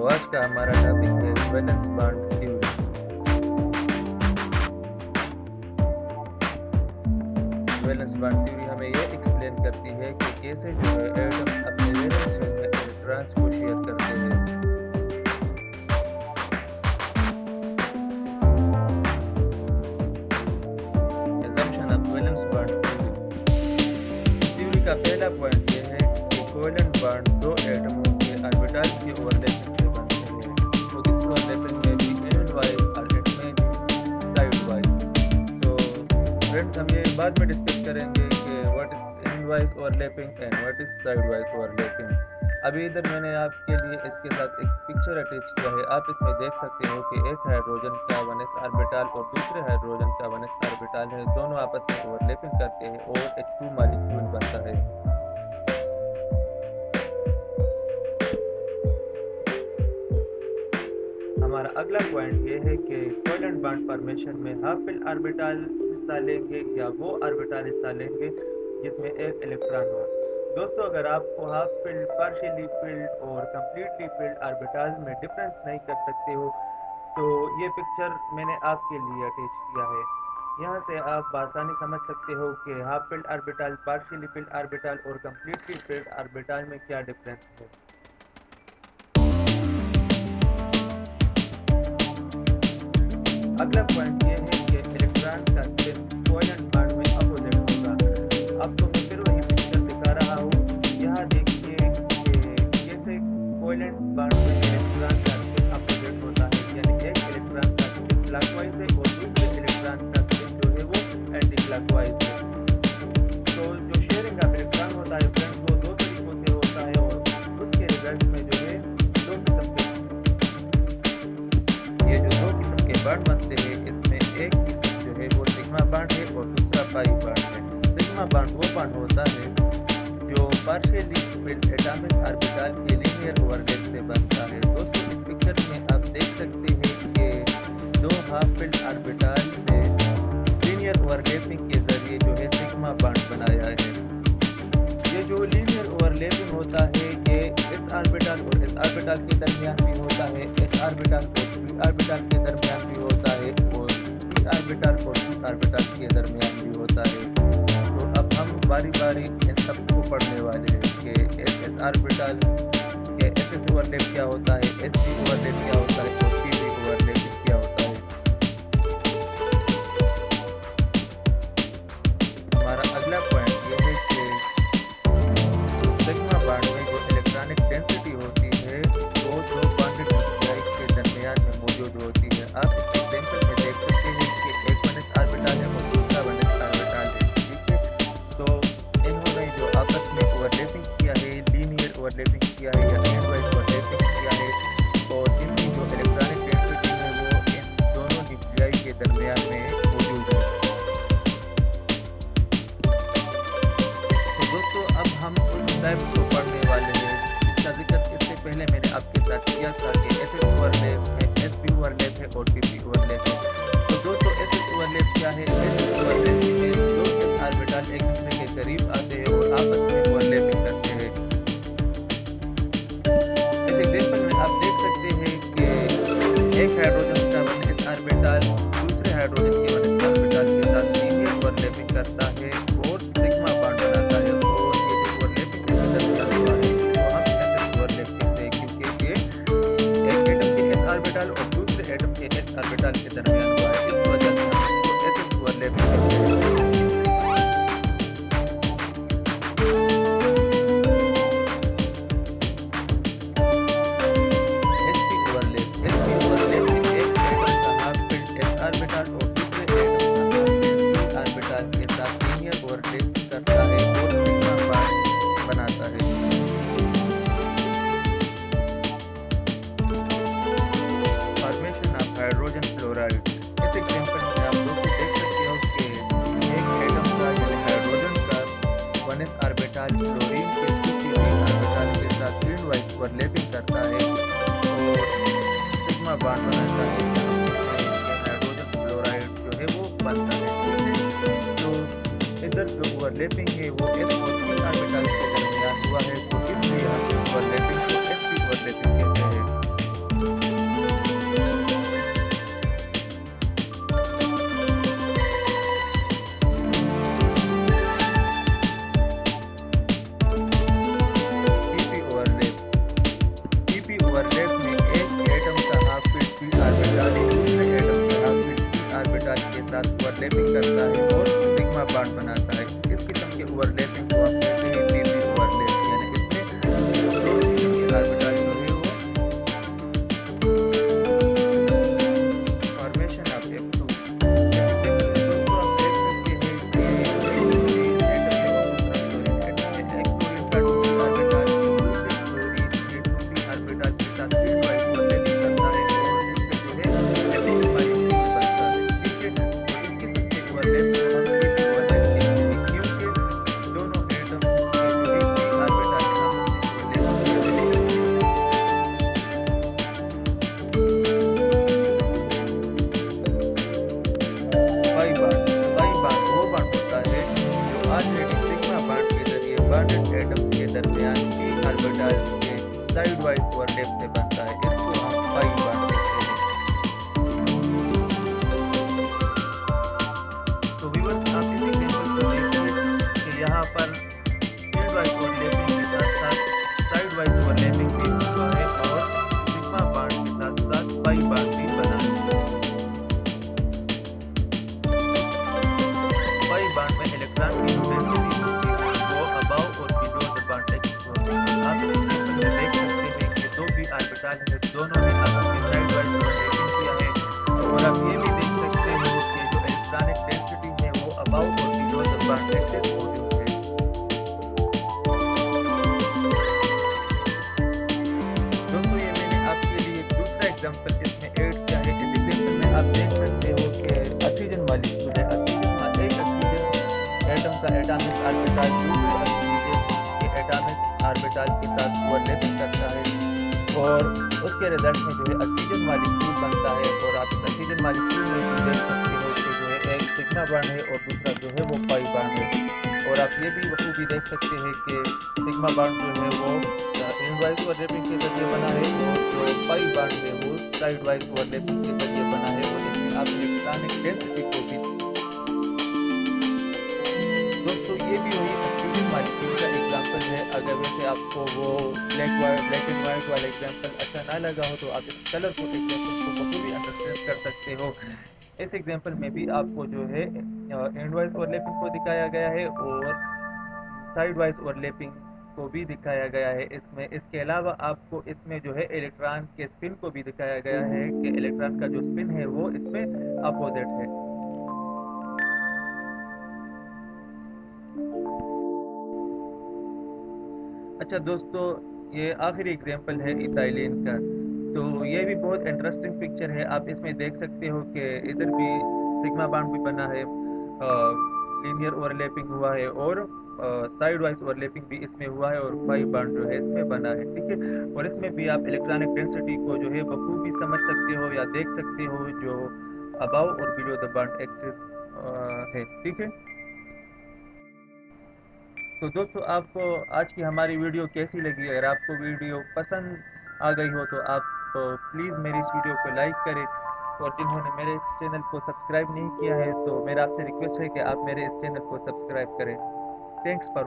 तो आज का हमारा टॉपिक है valence bond theory. Valence bond theory हमें यह एक्सप्लेन करती है कि कैसे जो है एटम्स अपने वैलेंस शेल में इलेक्ट्रॉन्स को शेयर करते हैं। Assumption of valence bond theory का पहला पॉइंट यह है कि कोवेलेंट बॉन्ड दो एटमों के ऑर्बिटल के ओवरलैपिंग से बनते हैं। तो इस ओवरलैपिंग में भी एंड वाइज और इट में भी साइड वाइज। तो फ्रेंड्स हम ये बाद में डिस्कस करेंगे कि what is end wise overlapping and what is side wise overlapping. अभी इधर मैंने आपके लिए इसके साथ एक पिक्चर अटैच किया है। आप इसमें देख सकते हो कि एक हाइड्रोजन का 1s ऑर्बिटल और दूसरे हाइड्रोजन का 1s ऑर्बिटल है। दोनों आपस में ओवरलैपिंग करते हैं और H2 मॉलिक्यूल बनता है। हमारा अगला पॉइंट ये है कि कोवेलेंट बॉन्ड फॉर्मेशन में हाफ फिल्ड ऑर्बिटल हिस्सा लेंगे या वो ऑर्बिटल हिस्सा लेंगे जिसमें एक इलेक्ट्रॉन हो। दोस्तों, अगर आपको हाफ फिल्ड, पार्शियली फिल्ड और कंप्लीटली फिल्ड ऑर्बिटल्स में डिफरेंस नहीं कर सकते हो तो ये पिक्चर मैंने आपके लिए अटैच किया है। यहाँ से आप आसानी समझ सकते हो कि half filled orbital, partially filled orbital और कंप्लीटली फिल्ड ऑर्बिटल में क्या डिफरेंस है। अगला पॉइंट ये है कि इलेक्ट्रॉन का स्पिन कोवेलेंट बॉन्ड में अपोजिट होगा। आपको मैं फिर वही पिक्चर दिखा रहा हूँ। यहाँ देखिए कि कैसे कोवेलेंट बॉन्ड में इलेक्ट्रॉन का स्पिन अपोजिट होता है, यानी एक इलेक्ट्रॉन का स्पिन क्लॉकवाइज है और दूसरे इलेक्ट्रॉन का स्पिन जो है वो एंटी क्लॉकवाइज है। तो जो शेयरिंग ऑफ इलेक्ट्रॉन होता है फ्रेंड्स, वो दो तरीकों से होता है और उसके रिजल्ट में जो है दो किस्म के बॉन्ड बनते हैं। इसमें एक किस्म जो है वो सिग्मा बॉन्ड है और दूसरा पाई बॉन्ड है। सिग्मा बॉन्ड वो बॉन्ड होता है जो पार्शियली फिल्ड एटॉमिक ऑर्बिटल के लीनियर ओवरलैप से बनता है। दोस्तों, इस पिक्चर में आप देख सकते हैं कि दो हाफ फिल्ड ऑर्बिटल ने लीनियर ओवरलैपिंग के जरिए जो है सिग्मा बॉन्ड बनाया है। ये जो लीनियर ओवरलैपिंग होता है ये इस ऑर्बिटल और इस ऑर्बिटल के दरमियान भी होता है, इस ऑर्बिटल और पी ऑर्बिटल के दरमियान भी होता है और पी ऑर्बिटल और पी ऑर्बिटल के दरमियान भी होता है। तो अब हम बारी बारी इन सब को पढ़ने वाले हैं कि एस ऑर्बिटल के एस ओवरलैप क्या होता है, एस पी ओवरलैप क्या होता है और पी ओवरलैप क्या होता है। हमारा अगला पॉइंट ये है कि सिग्मा बॉन्ड में जो इलेक्ट्रॉनिक डेंसिटी होती है वो दो बॉन्डेड न्यूक्लियाई के दरमियान में मौजूद होती है। आप इस एग्जांपल में देख सकते हैं कि एक 1s ऑर्बिटल है और दूसरा 1s ऑर्बिटल है। ठीक है, तो इन्होंने जो आपस में ओवरलैपिंग किया है, लीनियर ओवरलैपिंग किया है या एंड वाइज ओवरलैपिंग किया है, और इनकी जो इलेक्ट्रॉनिक डेंसिटी है वो इन दोनों न्यूक्लियाई के दरमियान में मौजूद है। तो दोस्तों, अब हम उस टाइप को पढ़ने वाले हैं जिसका जिक्र इससे पहले मैंने आपके साथ किया था कि एस ओवरलैप है, एस पी ओवरलैप है और पी ओवरलैप है। तो दोस्तों, एस ओवरलैप क्या है? एस ओवरलैप में दो एस ऑर्बिटल एक दूसरे के करीब आते हैं और आपस में ओवरलैपिंग करते हैं। इस एग्जांपल में आप देख सकते हैं कि एक हाइड्रोजन का 1s ऑर्बिटल दूसरे हाइड्रोजन के 1s ऑर्बिटल के साथ लीनियर ओवरलैपिंग करता है और सिग्मा बॉन्ड बनाता है। और ये जो ओवरलैपिंग का रिजल्ट हुआ है तो हम एस ओवरलैप कहते हैं, क्योंकि ये एक एटम के एस ऑर्बिटल और दूसरे एटम के एस ऑर्बिटल के दरमियान हुआ है। इस वजह से हम इसको एस ओवरलैप कहते हैं। Hydrogen fluoride. इस एग्जांपल में आप लोग देख सकते हो कि एक एटम का यानी हाइड्रोजन का 1s ऑर्बिटल फ्लोरीन के 2p ऑर्बिटल के साथ फील्ड वाइज ओवरलैपिंग करता है और सिग्मा बॉन्ड बनाता है। हाइड्रोजन फ्लोराइड जो है वो बनता है। तो इधर जो ओवरलैपिंग है वो s और p ऑर्बिटल के दरमियान हुआ है, तो इसलिए हम ओवरलैपिंग को sp ओवरलैपिंग कहते हैं। साइड वाइज ओवरलैप से बनता है, इसको हम पाई बांड कहते हैं। तो व्यूअर्स आप इस एग्जांपल को देखिए कि यहाँ पर फील्ड वाइज ओवरलैपिंग के साथ साथ साइड वाइज ओवरलैपिंग भी हुआ है और सिग्मा बांड के साथ साथ पाई बांड भी बना है। पाई बांड में इलेक्ट्रॉन की जो डेंसिटी होती है वो अबाव और बिलो द बांड एक्सिस होती है। आप इस एग्जांपल में देख सकते हैं कि दो भी ऑर्बिटल है, दोनों ने आपस में साइड वाइज ओवरलैपिंग किया है और आप ये भी देख सकते हो कि जो इलेक्ट्रॉनिक डेंसिटी है वो अबाव और बिलो द बांड एक्सिस मौजूद है। दोस्तों ये मैंने आपके लिए दूसरा एग्जांपल इसमें ऐड किया है। इस एग्जांपल में आप देख सकते हो कि ऑक्सीजन मॉलिक्यूल है, एक ऑक्सीजन एटम का एटॉमिक ऑर्बिटल दूसरे ऑक्सीजन के एटॉमिक ऑर्बिटल के साथ ओवरलैपिंग करता है और उसके रिजल्ट में जो है ऑक्सीजन मॉलिक्यूल बनता है। और आप ऑक्सीजन मॉलिक्यूल में देख सकते हो कि जो है एक सिग्मा बांड है और दूसरा जो है वो पाई बांड है। और आप ये भी बखूबी देख सकते हैं कि सिग्मा बांड जो है वो एंड वाइज ओवरलैपिंग के जरिए बना है और जो पाई बांड है वो साइड वाइज ओवरलैपिंग के जरिए बना है। और इसमें आप इलेक्ट्रॉनिक डेंसिटी को भी दोस्तों ये भी वही ऑक्सीजन मॉलिक्यूल का एग्जांपल है। अगर वैसे आपको वो ब्लैक एंड वाइट वाला एग्जांपल अच्छा ना लगा हो तो आप इस कलरफुल एग्जांपल को बखूबी अंडरस्टैंड कर सकते हो। इस एग्जांपल में भी आपको जो है एंड वाइज ओवरलैपिंग को दिखाया गया है और साइड वाइज ओवरलैपिंग को भी दिखाया गया है। इसमें इसके अलावा आपको इसमें जो है इलेक्ट्रॉन के स्पिन को भी दिखाया गया है कि इलेक्ट्रॉन का जो स्पिन है वो इसमें अपोजिट है। अच्छा दोस्तों ये आखिरी एग्जांपल है इथाइलिन का। तो ये भी बहुत इंटरेस्टिंग पिक्चर है। आप इसमें देख सकते हो कि इधर भी सिग्मा बांड भी बना है, लीनियर ओवरलैपिंग हुआ है और साइड वाइज ओवरलैपिंग भी इसमें हुआ है और पाई बांड जो है इसमें बना है, ठीक है। और इसमें भी आप इलेक्ट्रॉनिक डेंसिटी को जो है बखूबी समझ सकते हो या देख सकते हो जो अबाव और बिलो द बांड एक्सिस है, ठीक है। तो दोस्तों आपको आज की हमारी वीडियो कैसी लगी? अगर आपको वीडियो पसंद आ गई हो तो आप प्लीज़ मेरी इस वीडियो को लाइक करें और जिन्होंने मेरे इस चैनल को सब्सक्राइब नहीं किया है तो मेरा आपसे रिक्वेस्ट है कि आप मेरे इस चैनल को सब्सक्राइब करें। Thanks for